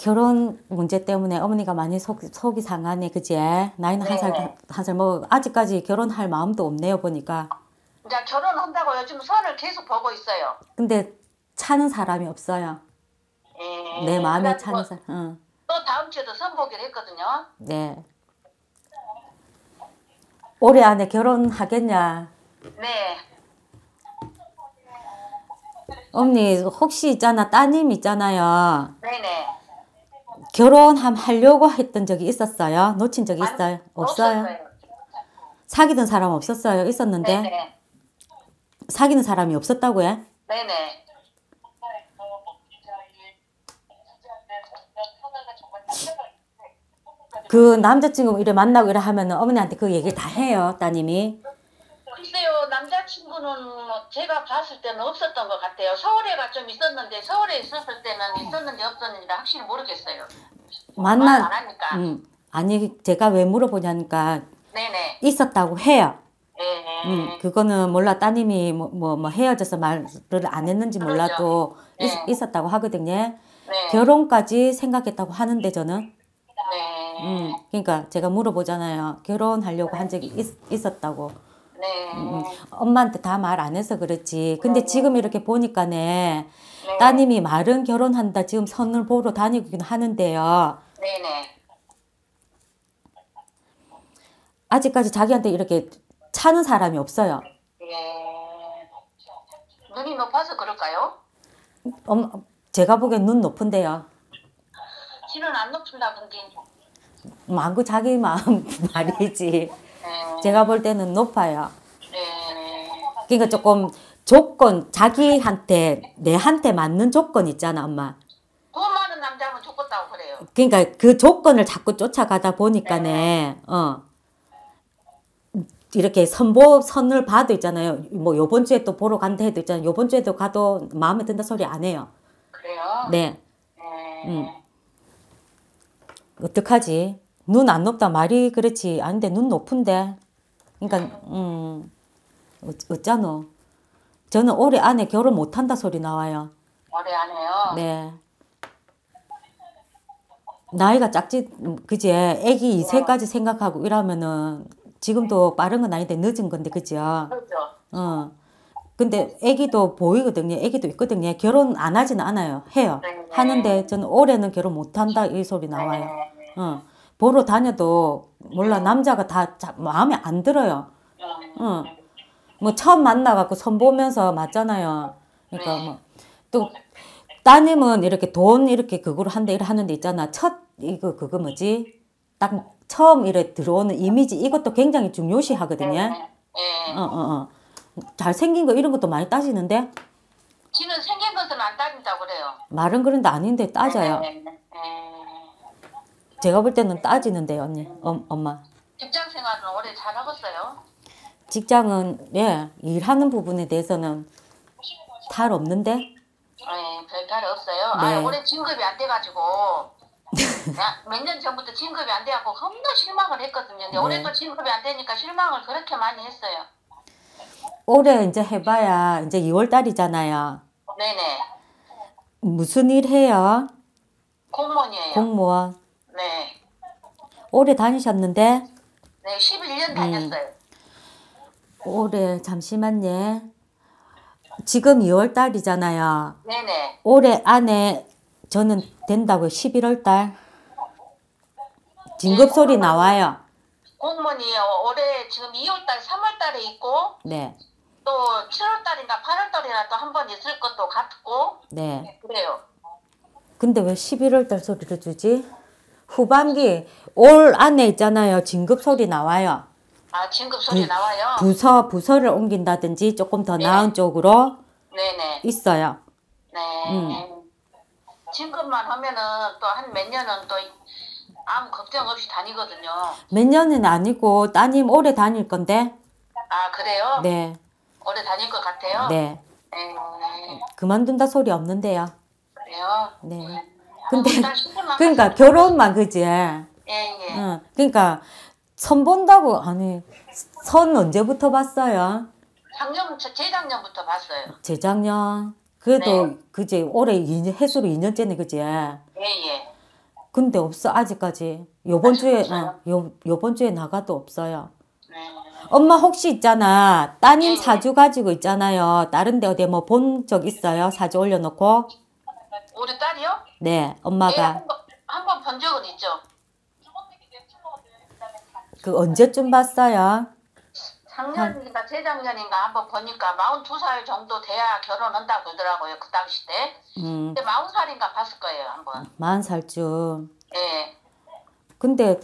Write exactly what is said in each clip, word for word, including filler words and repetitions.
결혼 문제 때문에 어머니가 많이 속, 속이 상하네, 그지? 나이는 한 살, 네. 한 살, 뭐, 아직까지 결혼할 마음도 없네요, 보니까. 이제 결혼한다고 요즘 선을 계속 보고 있어요. 근데 차는 사람이 없어요. 내 예, 마음에 그래가지고 차는 사람, 응. 또 다음 주에도 선 보기로 했거든요. 네. 올해 안에 결혼하겠냐? 네. 어머니, 혹시 있잖아, 따님 있잖아요. 네네. 결혼 함 하려고 했던 적이 있었어요? 놓친 적이 아니, 있어요? 없어요? 없었어요. 사귀던 사람 없었어요? 있었는데? 네네. 사귀는 사람이 없었다고 해? 네네. 그 남자친구 이래 만나고 이래 하면은 어머니한테 그 얘기 다 해요, 따님이. 글쎄요, 남자친구는 제가 봤을 때는 없었던 것 같아요. 서울에가 좀 있었는데, 서울에 있었을 때는 있었는지 없었는지 확실히 모르겠어요. 말 만나, 안 하니까. 음, 아니, 제가 왜 물어보냐니까 네네. 있었다고 해요. 예. 음, 그거는 몰라, 따님이 뭐, 뭐, 뭐 헤어져서 말을 안 했는지 그러죠. 몰라도 네. 있, 있었다고 하거든요. 네. 결혼까지 생각했다고 하는데 저는. 네. 음, 그러니까 제가 물어보잖아요. 결혼하려고 한 적이 있, 있었다고. 네. 음, 엄마한테 다 말 안 해서 그렇지. 근데 네. 지금 이렇게 보니까네, 네. 따님이 말은 결혼한다. 지금 선을 보러 다니긴 하는데요. 네네. 아직까지 자기한테 이렇게 차는 사람이 없어요. 예. 눈이 높아서 그럴까요? 엄, 제가 보기엔 눈 높은데요. 지는 안 높은다던데. 마구 자기 마음 말이지. 네. 제가 볼 때는 높아요. 네. 그러니까 조금 조건, 자기한테, 내한테 맞는 조건 있잖아, 엄마. 돈 많은 남자면 좋겠다고 그래요. 그러니까 그 조건을 자꾸 쫓아가다 보니까네, 어, 이렇게 선보, 선을 봐도 있잖아요. 뭐, 요번 주에 또 보러 간다 해도 있잖아요. 요번 주에도 가도 마음에 든다 소리 안 해요. 그래요? 네. 네. 음. 어떡하지? 눈 안 높다 말이 그렇지. 아닌데 눈 높은데. 그러니까, 음, 어, 어쩌노. 저는 올해 안에 결혼 못한다 소리 나와요. 오래 안 해요? 네. 나이가 작지, 그제? 애기 이세까지 생각하고 이러면은 지금도 빠른 건 아닌데 늦은 건데, 그죠? 그렇죠. 어. 근데 애기도 보이거든요. 애기도 있거든요. 결혼 안 하지는 않아요. 해요. 네. 하는데 저는 올해는 결혼 못한다 이 소리 나와요. 네. 어. 보러 다녀도 몰라 남자가 다 자, 마음에 안 들어요. 어. 뭐 처음 만나갖고 선 보면서 맞잖아요. 그러니까 뭐 또 따님은 이렇게 돈 이렇게 그거로 한대 이래 하는데 있잖아. 첫 이거 그거 뭐지? 딱 처음 이래 들어오는 이미지 이것도 굉장히 중요시 하거든요. 네. 어, 어, 어. 잘생긴 거 이런 것도 많이 따지는데 지는 생긴 것은 안 따진다고 그래요. 말은 그런데 아닌데 따져요. 네. 네. 제가 볼 때는 따지는데요, 언니, 어, 엄마. 직장 생활은 오래 잘하겠어요? 직장은 예 일하는 부분에 대해서는 탈 없는데 네, 별탈 없어요. 네. 아, 올해 진급이 안 돼가지고 몇 년 전부터 진급이 안 돼갖고 겁나 실망을 했거든요. 근데 네. 올해 또 진급이 안 되니까 실망을 그렇게 많이 했어요. 올해 이제 해봐야 이제 이월 달이잖아요. 네네. 무슨 일 해요? 공무원이에요. 공무원. 네. 오래 다니셨는데 네, 십일 년 다녔어요. 올해 잠시만요. 지금 이월 달이잖아요. 네네. 올해 안에 저는 된다고요. 십일월 달. 진급 소리 나와요. 공무원이 올해 지금 이월 달, 삼월 달에 있고 네. 또 칠월 달인가 팔월 달이나 또 한 번 있을 것도 같고 네. 그래요. 근데 왜 십일월 달 소리를 주지? 후반기 올 안에 있잖아요. 진급 소리 나와요. 아, 진급 소리 나와요? 부서 부서를 옮긴다든지 조금 더 네. 나은 쪽으로 네네. 있어요. 네. 음. 진급만 하면은 또 한 몇 년은 또 아무 걱정 없이 다니거든요. 몇 년은 아니고 따님 오래 다닐 건데. 아, 그래요? 네. 오래 다닐 것 같아요? 네. 네. 그만둔다 소리 없는데요. 그래요? 네. 근데 일단 신분만 그러니까 가서- 결혼만 그지? 예, 예. 응. 그러니까 선 본다고 아니 선 언제부터 봤어요? 작년, 저- 재작년부터 봤어요. 재작년. 그래도 네. 그지 올해 이 년, 해수로 이 년째네 그지? 예, 예. 근데 없어 아직까지. 요번 아직 주에 없어요? 어, 요 요번 주에 나가도 없어요. 네. 엄마 혹시 있잖아. 따님 예, 예. 사주 가지고 있잖아요. 다른 데 어디 뭐 본 적 있어요? 사주 올려놓고? 우리 딸이요? 네, 예, 엄마가. 한번 한 번 본 적은 있죠. 그 언제쯤 봤어요? 작년인가 재작년인가 한번 보니까 마흔두 살 정도 돼야 결혼한다고 그러더라고요. 그 당시 때. 음, 근데 마흔 살인가 봤을 거예요, 한번. 마흔 살쯤. 예. 근데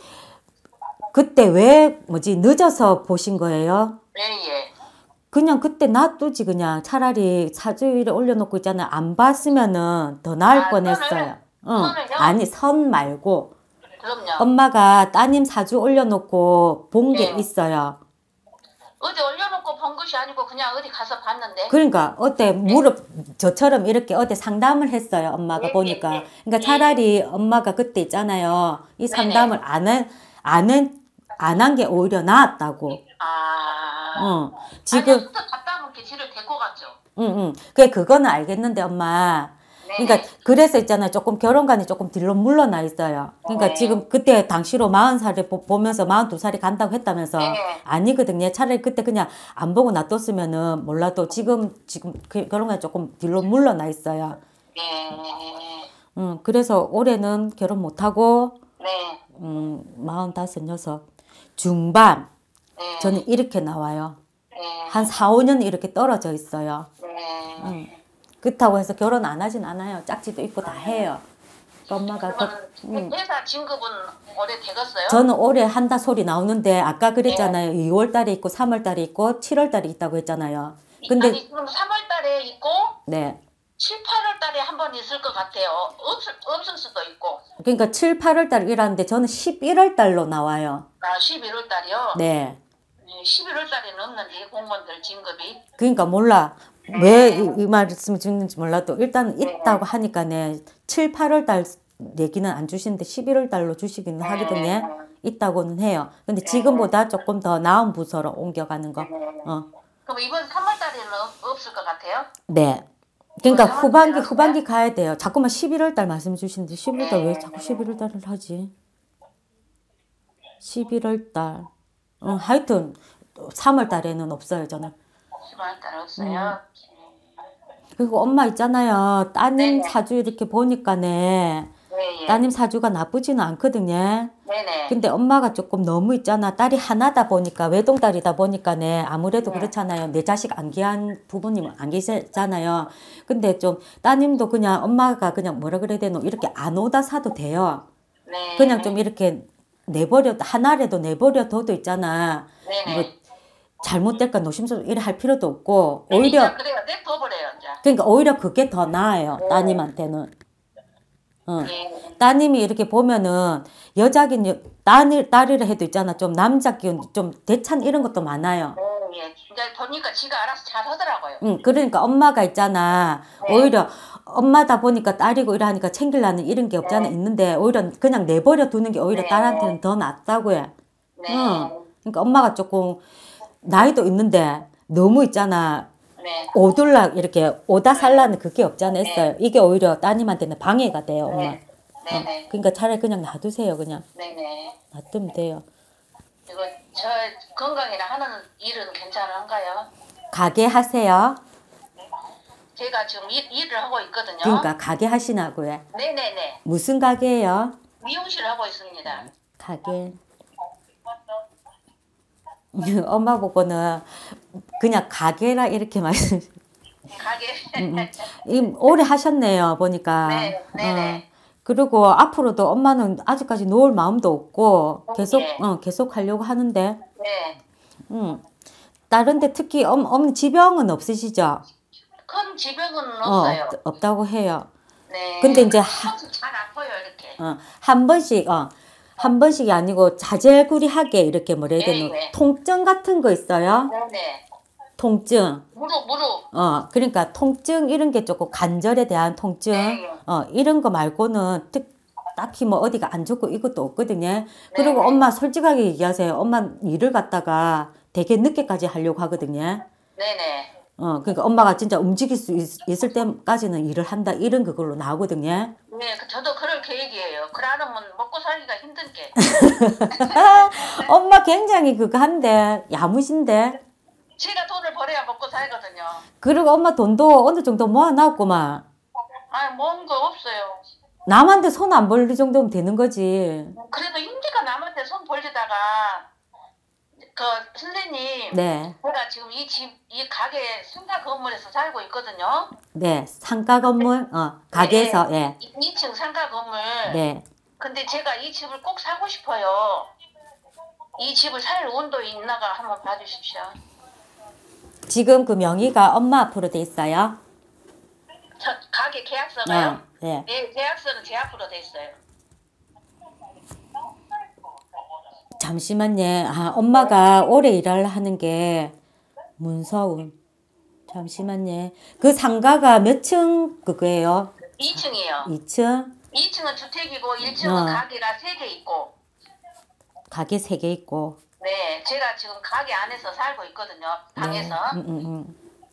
그때 왜 뭐지 늦어서 보신 거예요? 예, 예. 그냥 그때 놔두지 그냥 차라리 사주일에 올려놓고 있잖아요. 안 봤으면은 더 나을 아, 뻔했어요. 선을? 응. 선을요? 아니 선 말고 그럼요. 엄마가 따님 사주 올려놓고 본 게 네. 있어요. 어디 올려놓고 본 것이 아니고 그냥 어디 가서 봤는데. 그러니까 어때 무릎 저처럼 이렇게 어디 상담을 했어요. 엄마가 예, 보니까. 예, 예. 그러니까 차라리 엄마가 그때 있잖아요. 이 상담을 안은 안은 안 한 게 오히려 나았다고. 아. 어. 지금. 지금 아니, 수도 갔다 오면 이렇게 뒤를 데리고 갔죠. 응, 응. 그게 그거는 알겠는데 엄마. 네네. 그러니까 그래서 있잖아요. 조금 결혼관이 조금 뒤로 물러나 있어요. 그러니까 네. 지금 그때 당시로 마흔 살을 보- 보면서 마흔두 살이 간다고 했다면서 네. 아니거든요. 차라리 그때 그냥 안 보고 놔뒀으면은 몰라도 지금 지금 그 결혼관이 조금 뒤로 물러나 있어요. 네. 음, 그래서 올해는 결혼 못 하고 네. 음, 마흔다섯 여섯 중반 네. 저는 이렇게 나와요. 네. 한 사, 오 년 이렇게 떨어져 있어요. 네. 음. 그렇다고 해서 결혼 안 하진 않아요. 짝지도 있고 다 해요. 그 엄마가 그, 그러면 회사 진급은 오래 되겠어요? 저는 올해 한다 소리 나오는데 아까 그랬잖아요. 이월 달에 있고 삼월 달에 있고 칠월 달에 있다고 했잖아요. 근데 아니 지금 삼월 달에 있고 네. 칠, 팔월 달에 한 번 있을 것 같아요. 없을, 없을 수도 있고. 그러니까 칠, 팔월 달 일하는데 저는 십일월 달로 나와요. 아, 십일월 달이요? 네. 네, 십일월 달에는 없는지 공무원들 진급이. 그러니까 몰라. 왜 이 말씀을 주는지 몰라도 일단 있다고 하니까네 칠, 팔월 달 얘기는 안 주시는데 십일월 달로 주시기는 하거든요. 있다고는 해요. 근데 지금보다 조금 더 나은 부서로 옮겨가는 거. 어. 그럼 이번 삼월 달에는 없- 없을 것 같아요? 네. 그러니까 삼월 후반기 달에 후반기 가야 돼요. 자꾸만 십일월 달 말씀 주시는데 십일월 달 왜 자꾸 십일월 달을 하지? 십일월 달. 어, 하여튼 삼월 달에는 없어요, 저는. 십일월 달에 없어요? 그리고 엄마 있잖아요. 따님 네네. 사주 이렇게 보니까네. 네, 예. 따님 사주가 나쁘지는 않거든요. 네네. 근데 엄마가 조금 너무 있잖아. 딸이 하나다 보니까 외동딸이다 보니까네. 아무래도 네. 그렇잖아요. 내 자식 안 귀한 부모님은 안 계시잖아요. 근데 좀 따님도 그냥 엄마가 그냥 뭐라 그래야 되노 이렇게 안 오다 사도 돼요. 네. 그냥 좀 이렇게 내버려 하나라도 내버려 둬도 있잖아. 네네. 뭐 잘못될까 노심스럽게 이래 할 필요도 없고 오히려 오히려 그래요. 내 둬버려요, 이제. 그러니까 오히려 그게 더 나아요. 따님한테는. 어. 네. 따님이 이렇게 보면은 여자긴 여, 딸, 딸이라 해도 있잖아. 좀 남자 기운 좀 대찬 이런 것도 많아요. 어, 예. 이제 보니까 지가 알아서 잘 하더라고요. 응, 그러니까 엄마가 있잖아. 네. 오히려 엄마다 보니까 딸이고 이러니까 챙기려는 이런 게 없잖아. 네. 있는데 오히려 그냥 내버려 두는 게 오히려 네. 딸한테는 더 낫다고 해. 네. 응. 그러니까 엄마가 조금 나이도 있는데 너무 있잖아. 네. 오돌락 이렇게 오다 살라는 그게 없잖아 했어요. 이게 오히려 따님한테는 방해가 돼요, 엄마. 네. 네네. 어, 그러니까 차라리 그냥 놔두세요, 그냥. 네네. 놔두면 돼요. 이거 저 건강이나 하는 일은 괜찮은가요? 가게 하세요. 제가 지금 일, 일을 하고 있거든요. 그러니까 가게 하시나고요. 네네네. 무슨 가게예요? 미용실 하고 있습니다. 가게. 엄마 보고는 그냥 가게라 이렇게 말씀. 가게. 음, 음. 이 오래 하셨네요, 보니까. 네, 네네. 어. 그리고 앞으로도 엄마는 아직까지 놓을 마음도 없고 계속 네. 어, 계속 하려고 하는데. 네. 음. 다른데 특히 엄, 엄 지병은 없으시죠? 큰 지병은 어, 없어요. 없, 없다고 해요. 네. 근데 이제 하, 평소 잘 아파요 이렇게. 어, 한 번씩 어, 한 번씩이 아니고 자질구리하게 이렇게 뭐라 해야 되나 네, 네. 통증 같은 거 있어요? 네네. 통증. 무릎 무릎. 어, 그러니까 통증 이런 게 조금 관절에 대한 통증. 네. 어, 이런 거 말고는 특, 딱히 뭐 어디가 안 좋고 이것도 없거든요. 그리고 네. 엄마 솔직하게 얘기하세요. 엄마 일을 갖다가 되게 늦게까지 하려고 하거든요. 네네. 어, 그러니까 엄마가 진짜 움직일 수 있, 있을 때까지는 일을 한다. 이런 그걸로 나오거든요. 네, 그 저도 그럴 계획이에요. 그러면 먹고 살기가 힘든 게. 엄마 굉장히 그거 한데, 야무진데. 제가 돈을 벌어야 먹고 살거든요. 그리고 엄마 돈도 어느 정도 모아놨구만. 아, 모은 거 없어요. 남한테 손 안 벌릴 정도면 되는 거지. 그래도 인기가 남한테 손 벌리다가 그 선생님, 네. 제가 지금 이 집, 이 가게 상가 건물에서 살고 있거든요. 네, 상가 건물, 어, 가게에서, 예. 이- 이 층 상가 건물. 네. 근데 제가 이 집을 꼭 사고 싶어요. 이 집을 살 운도 있나가 한번 봐주십시오. 지금 그 명의가 엄마 앞으로 돼 있어요? 저 가게 계약서가요? 어, 네. 네, 계약서는 제 앞으로 돼 있어요. 잠시만요. 아, 엄마가 오래 일을 하는 게 문서운. 잠시만요. 그 상가가 몇 층 그거예요? 이 층이에요. 이 층? 이 층은 주택이고 일 층은 어. 가게가 세 개 있고. 가게 세 개 있고. 네, 제가 지금 가게 안에서 살고 있거든요. 방에서. 네. 음, 음, 음.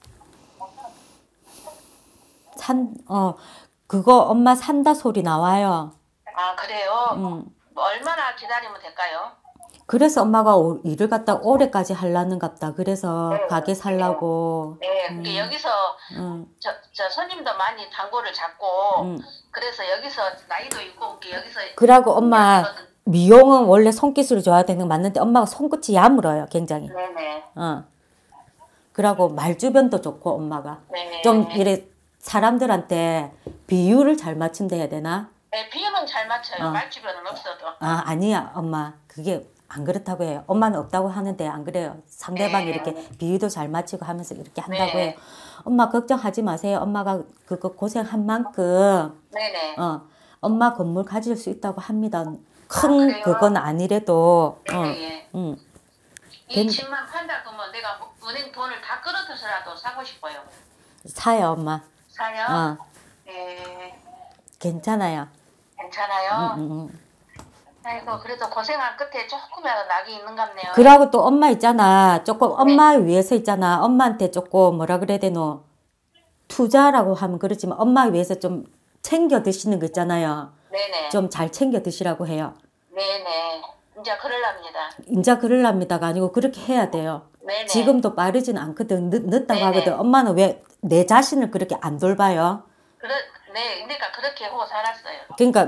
산, 어, 그거 엄마 산다 소리 나와요. 아, 그래요? 음. 뭐 얼마나 기다리면 될까요? 그래서 엄마가 오, 일을 갖다 올해까지 하려는갑다. 그래서 네, 가게 살라고. 네, 그게 여기서 음, 저, 저 손님도 많이 단골을 잡고 음. 그래서 여기서 나이도 있고 이렇게 여기서 그러고 엄마 미용은 원래 손기술이 좋아야 되는 거 맞는데 엄마가 손끝이 야물어요. 굉장히. 네네. 어. 그러고 말주변도 좋고 엄마가. 네네. 좀 이래 사람들한테 비율을 잘 맞춘다 해야 되나? 네, 비율은 잘 맞춰요. 어. 말주변은 없어도. 아, 아니야, 엄마. 그게 안 그렇다고 해요. 엄마는 없다고 하는데 안 그래요. 상대방이 네. 이렇게 비유도 잘 맞추고 하면서 이렇게 한다고 네. 해요. 엄마 걱정하지 마세요. 엄마가 그거 고생한 만큼 네네. 어, 엄마 건물 가질 수 있다고 합니다. 아, 큰 그래요? 그건 아니래도 어, 네, 예. 음, 이 된- 집만 판다 그러면 내가 뭐 은행 돈을 다 끌어들여서라도 사고 싶어요. 사요, 엄마. 사요? 어, 네. 괜찮아요. 괜찮아요? 음, 음, 음. 아이고 그래도 고생한 끝에 조금이라도 낙이 있는 것 같네요. 그러고 또 엄마 있잖아. 조금 엄마 위해서 있잖아. 엄마한테 조금 뭐라 그래야 되노? 투자라고 하면 그렇지만 엄마 위해서 좀 챙겨 드시는 거 있잖아요. 네네. 좀 잘 챙겨 드시라고 해요. 네네. 이제 그럴랍니다. 인자 그럴랍니다가 아니고 그렇게 해야 돼요. 네네. 지금도 빠르진 않거든. 늦, 늦다고 네네. 하거든. 엄마는 왜 내 자신을 그렇게 안 돌봐요? 그러, 네, 그러니까 그렇게 하고 살았어요. 그러니까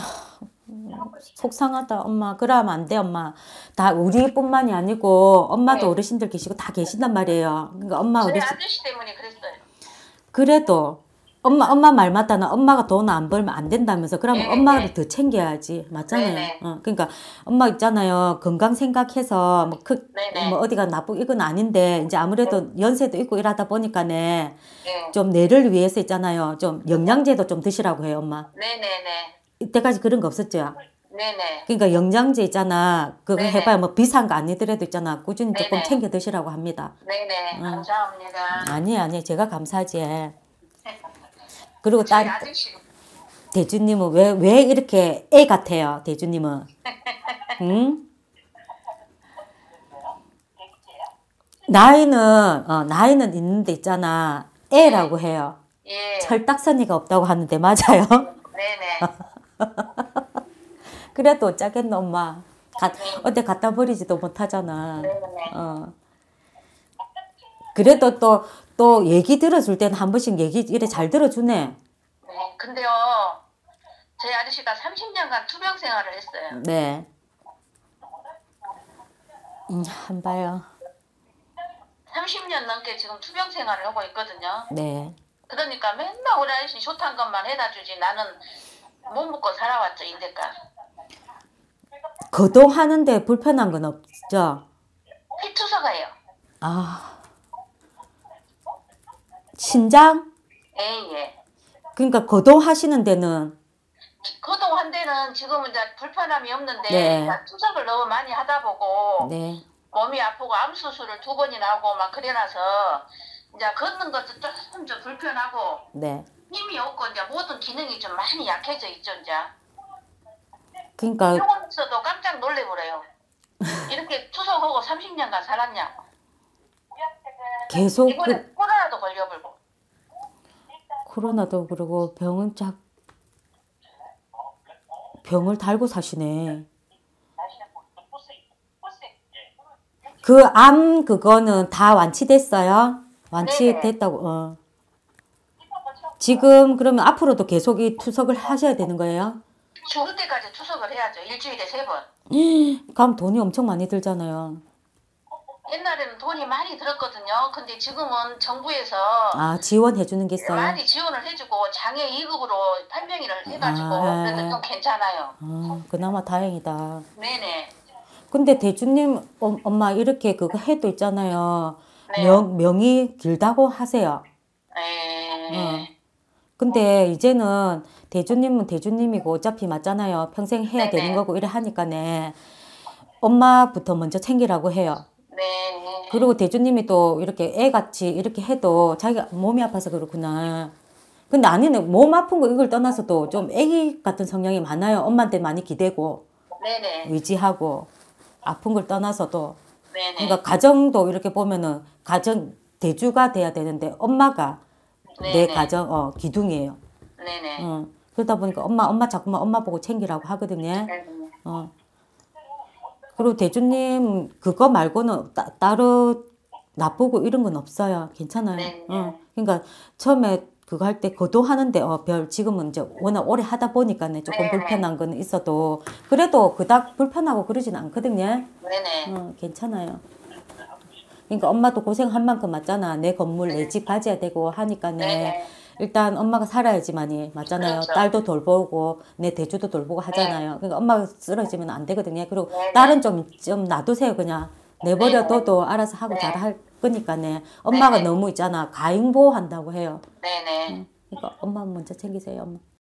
속상하다 엄마. 그러면 안 돼 엄마. 다 우리뿐만이 아니고 엄마도 네. 어르신들 계시고 다 계신단 말이에요. 그러니까 엄마 저희 어르신 아저씨 때문에 그랬어요. 그래도 엄마 엄마 말 맞다나 엄마가 돈 안 벌면 안 된다면서 그러면 네네. 엄마를 더 챙겨야지 맞잖아요. 네네. 어, 그러니까 엄마 있잖아요. 건강 생각해서 뭐, 그, 네네. 뭐 어디가 나쁘 이건 아닌데 이제 아무래도 연세도 있고 이러다 보니까네 네. 좀 뇌를 위해서 있잖아요. 좀 영양제도 좀 드시라고 해요 엄마. 네네네. 이때까지 그런 거 없었죠. 네네. 그러니까 영양제 있잖아. 그거 네네. 해봐야 뭐 비싼 거 아니더라도 있잖아. 꾸준히 조금 네네. 챙겨 드시라고 합니다. 네네. 응. 감사합니다. 아니 아니 제가 감사하지. 그리고 저희 딸 아저씨. 대주님은 왜, 왜 이렇게 애 같아요, 대주님은? 응? 나이는, 어, 나이는 있는데 있잖아. 애라고 해요. 예. 철딱서니가 없다고 하는데, 맞아요? 네네. 그래도 어쩌겠노, 엄마. 가, 어디 갖다 버리지도 못하잖아. 네네. 어. 그래도 또, 또 얘기 들어줄 때는 한 번씩 얘기 이래 잘 들어주네. 네. 근데요, 저희 아저씨가 삼십 년간 투병 생활을 했어요. 네. 음, 한 봐요. 삼십 년 넘게 지금 투병 생활을 하고 있거든요. 네. 그러니까 맨날 우리 아저씨 좋다는 것만 해다 주지 나는 못 먹고 살아왔죠, 인데까. 거동하는데 불편한 건 없죠? 피투성해요. 아, 신장? 예, 예. 그러니까 거동하시는 데는 그동안 데는 지금은 이제 불편함이 없는데 네. 이제 투석을 너무 많이 하다 보고 네, 몸이 아프고 암 수술을 두 번이나 하고 막 그래놔서 이제 걷는 것도 조금 좀 불편하고 네. 힘이 없고 이제 모든 기능이 좀 많이 약해져 있죠, 이제. 그러니까 병원에서도 깜짝 놀래버려요. 이렇게 투석하고 삼십 년간 살았냐? 계속 이번에 그 코로나도 걸려버리고. 코로나도 그러고 병은 쫙 병을 달고 사시네. 그 암 그거는 다 완치됐어요? 네네. 완치됐다고. 어. 지금 그러면 앞으로도 계속 이 투석을 하셔야 되는 거예요? 죽을 때까지 투석을 해야죠. 일주일에 세 번. 그럼 돈이 엄청 많이 들잖아요. 옛날에는 돈이 많이 들었거든요. 근데 지금은 정부에서 아, 지원해 주는 게 있어요? 많이 지원을 해주고 장애 이 급으로 판명을 해가지고 아, 그래서 좀 괜찮아요. 아, 그나마 다행이다. 네네. 근데 대주님 어, 엄마 이렇게 그거 해도 있잖아요. 네. 명, 명이 길다고 하세요. 에... 어. 근데 이제는 대주님은 대주님이고 어차피 맞잖아요. 평생 해야 네네. 되는 거고 이래 하니까네. 엄마부터 먼저 챙기라고 해요. 네. 그리고 대주님이 또 이렇게 애같이 이렇게 해도 자기가 몸이 아파서 그렇구나. 근데 아니네. 몸 아픈 거 이걸 떠나서도 좀 애기 같은 성향이 많아요. 엄마한테 많이 기대고 네네. 의지하고 아픈 걸 떠나서도. 네네. 그러니까 가정도 이렇게 보면은 가정 대주가 돼야 되는데 엄마가 내 네네. 가정 어 기둥이에요. 네네. 어. 그러다 보니까 엄마 엄마 자꾸만 엄마 보고 챙기라고 하거든요. 네네. 어. 그리고 대주님 그거 말고는 따, 따로 나쁘고 이런 건 없어요. 괜찮아요. 네. 어. 그러니까 처음에 그거 할 때 거도하는데 어, 별 지금은 이제 워낙 오래 하다 보니까는 조금 네. 불편한 건 있어도 그래도 그닥 불편하고 그러진 않거든요. 네네. 어, 괜찮아요. 그러니까 엄마도 고생한 만큼 맞잖아. 내 건물 내 집 가져야 되고 하니까네. 네네. 일단 엄마가 살아야지만이 맞잖아요. 그렇죠. 딸도 돌보고 내 대주도 돌보고 하잖아요. 그러니까 엄마가 쓰러지면 안 되거든요. 그리고 네네. 딸은 좀, 좀 놔두세요. 그냥 내버려둬도 알아서 하고 네. 잘 할 거니까네. 엄마가 네네. 너무 있잖아. 가잉보호한다고 해요. 네네. 그러니까 엄마 먼저 챙기세요. 엄마.